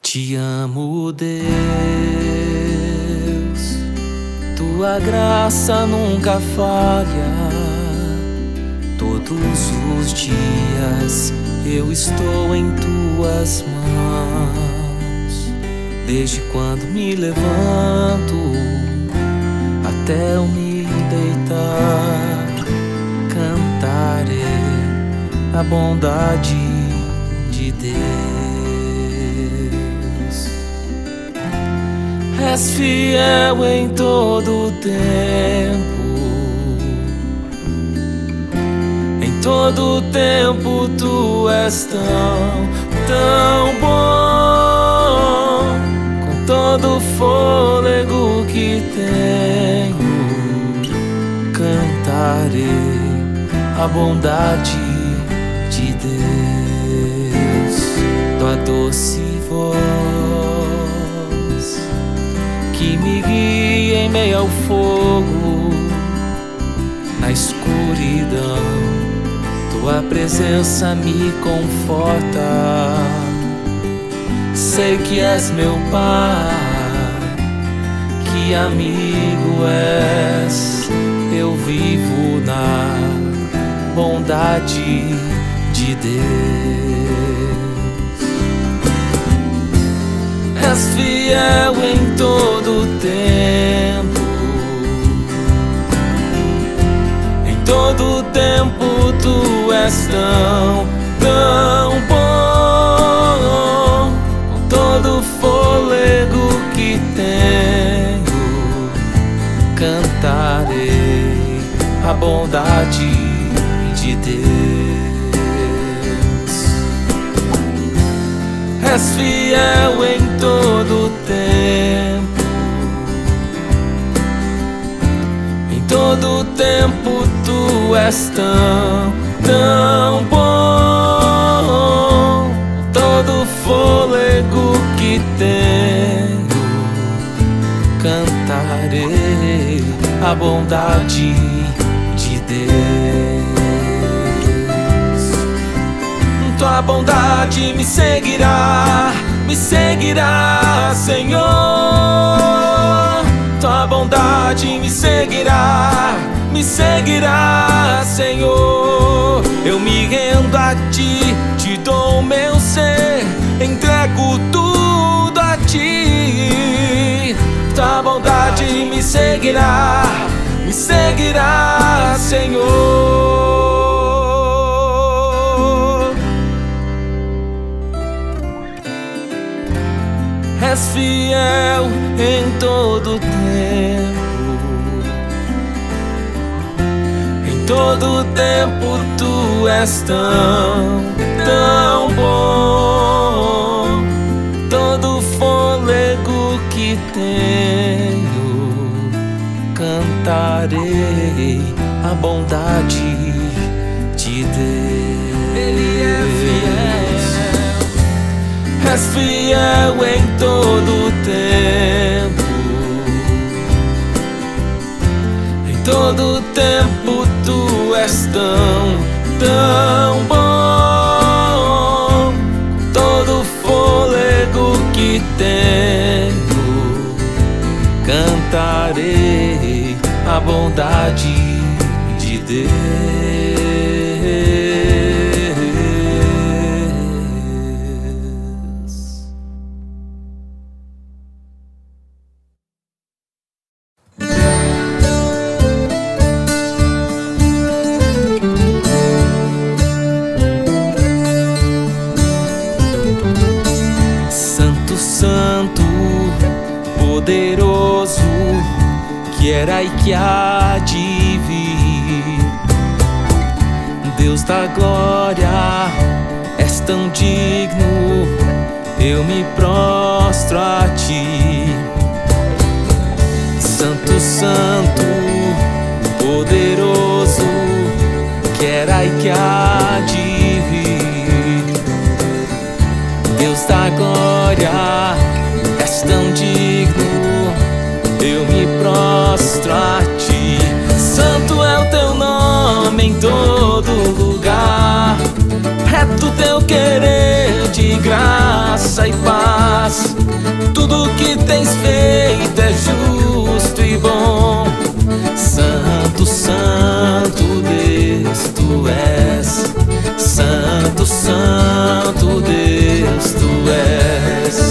Te amo, Deus, tua graça nunca falha. Todos os dias eu estou em tuas mãos. Desde quando me levanto até eu me deitar, cantarei a bondade de Deus. És fiel em todo tempo, em todo tempo tu és tão bom. Com todo o fôlego que tenho, cantarei a bondade de Deus. Tua doce voz que me guia em meio ao fogo, na escuridão, tua presença me conforta. Sei que és meu Pai, que amigo és. Eu vivo na bondade de Deus. És fiel em todo tempo, em todo tempo tu és tão bom. Com todo o fôlego que tenho, cantarei a bondade de Deus. És fiel em todo tempo, em todo tempo tu és tão bom. Todo fôlego que tenho, cantarei a bondade de Deus. Tua bondade me seguirá, Senhor. Tua bondade me seguirá, Senhor. Eu me rendo a ti, te dou o meu ser, entrego tudo a ti. Tua bondade me seguirá, Senhor. És fiel em todo tempo, em todo tempo tu és tão bom. Todo fôlego que tenho, cantarei a bondade de Deus. Ele é fiel. És fiel em todo tempo, em todo tempo tu és tão bom. Todo fôlego que tenho, cantarei a bondade de Deus. Poderoso, que era e que há de vir, Deus da glória, és tão digno, eu me prostro a ti. Santo, santo, poderoso, que era e que há de vir, Deus da glória, és tão digno, eu me prostro a ti. Santo é o teu nome em todo lugar, reto teu querer de graça e paz. tens feito é justo e bom. Santo, santo Deus, tu és. Santo, santo Deus, tu és.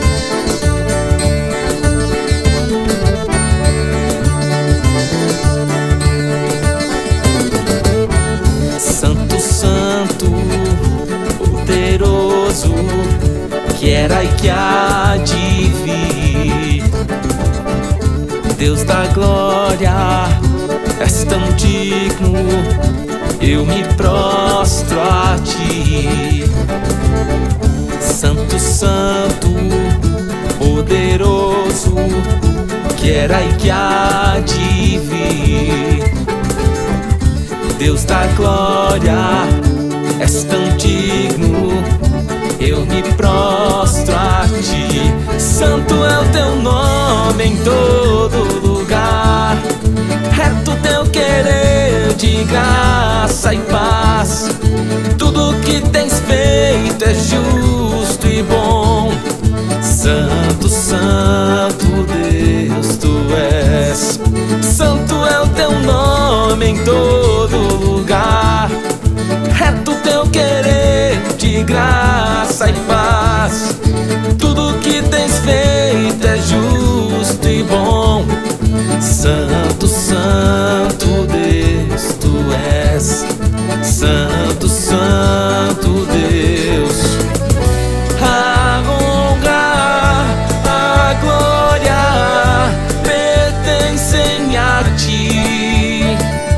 Santo, santo, poderoso, que era e que há de vir. Deus da glória, és tão digno, eu me prostro a ti. Santo, santo, poderoso, que era e que há de vir. Deus da glória, és tão digno, eu me prostro a ti. Santo é o teu nome em todo lugar, reto teu querer de graça e paz. Tudo que tens feito é justo e bom. Santo, santo Deus, tu és. Santo é o teu nome em todo lugar, reto teu querer de graça e paz. Tudo que tens feito é justo e bom. Santo, santo Deus, tu és. Santo, santo Deus. A honra, a glória pertencem a ti.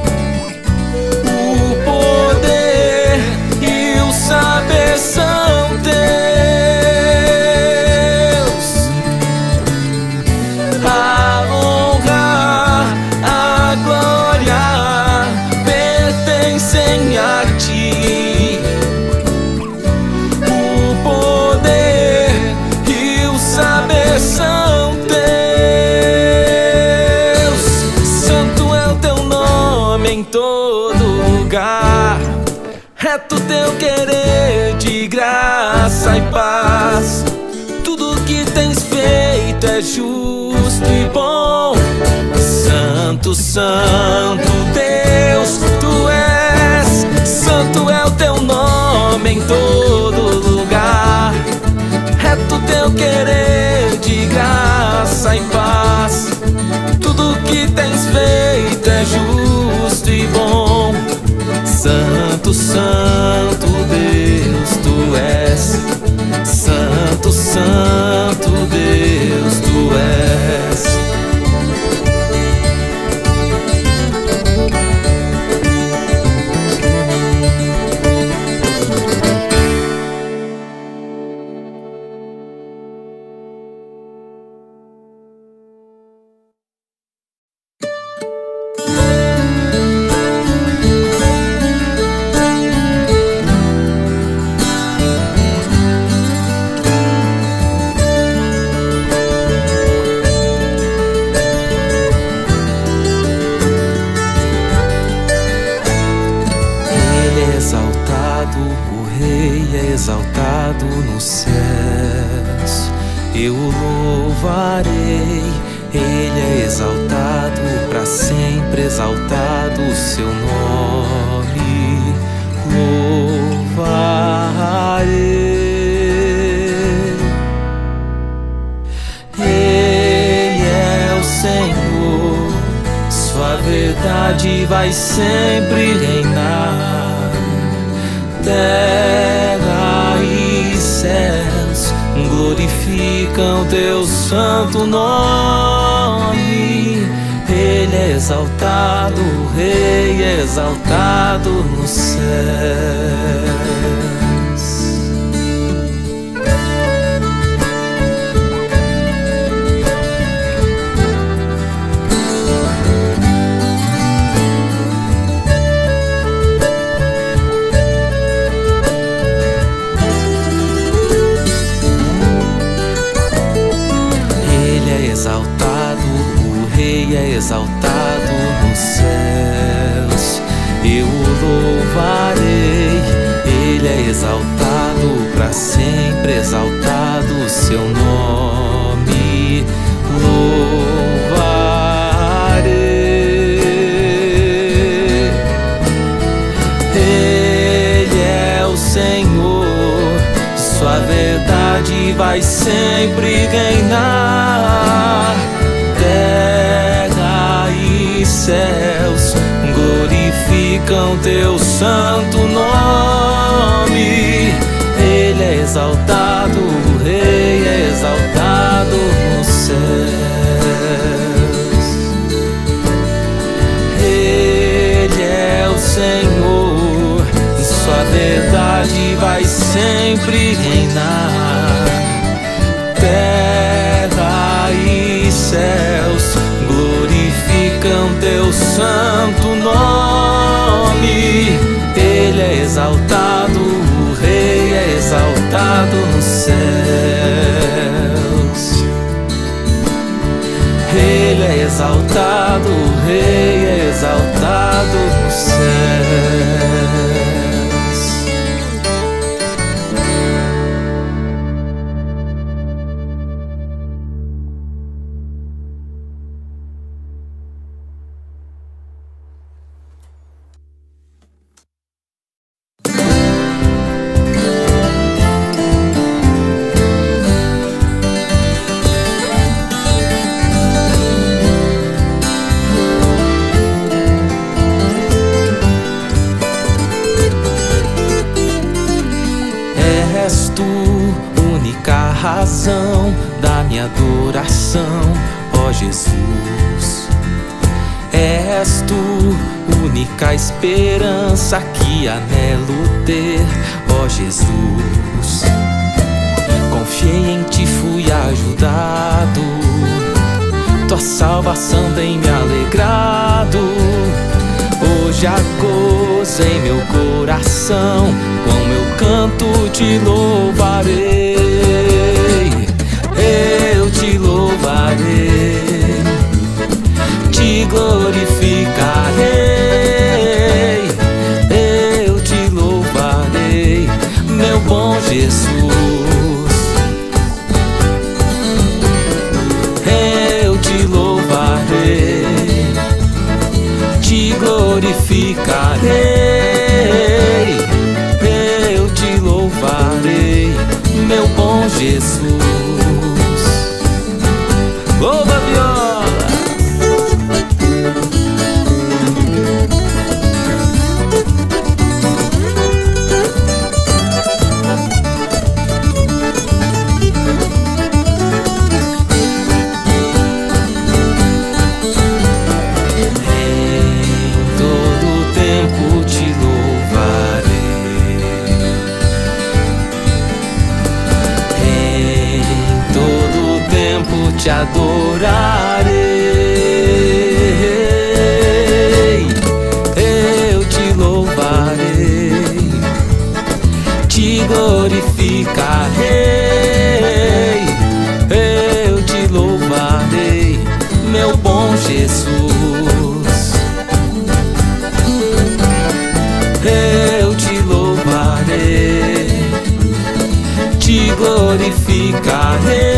O poder e o saber são teus. A honra, a glória pertencem a ti. O poder e o saber são teus. Santo é o teu nome em todo lugar, reto teu querer de graça e paz. Tudo que tens feito é justo e bom. Santo, santo Deus, tu és. Santo é o teu nome em todo lugar, reto teu querer de graça e paz. Tudo que tens feito é justo e bom. Santo, santo Deus, tu és. Santo, santo Deus, tu és. O Rei é exaltado nos céus, eu o louvarei. Ele é exaltado para sempre, exaltado o seu nome louvarei. Ele é o Senhor, sua verdade vai sempre reinar. Terra e céus glorificam teu santo nome. Ele é exaltado, o Rei é exaltado nos céus. Exaltado nos céus, eu o louvarei. Ele é exaltado para sempre, exaltado o seu nome vai sempre reinar. Terra e céus glorificam teu santo nome. Ele é exaltado, o Rei é exaltado nos céus. Ele é o Senhor, sua verdade vai sempre reinar. Terra e céus glorificam teu santo nome. Ele é exaltado, o Rei é exaltado nos céus. Ele é exaltado, o Rei é exaltado nos céus. És tu, única razão da minha adoração, ó Jesus. És tu, única esperança que anelo ter, ó Jesus. Confiei em ti, fui ajudado, tua salvação tem me alegrado. Hoje há gozo em meu coração, com meu canto te louvarei. Eu te louvarei, te glorificarei. Eu te louvarei, meu bom Jesus. Eu te louvarei, te glorificarei. Eu te louvarei, meu bom Jesus. Louva a viola! Te adorarei, eu te louvarei, te glorificarei. Eu te louvarei, meu bom Jesus. Eu te louvarei, te glorificarei.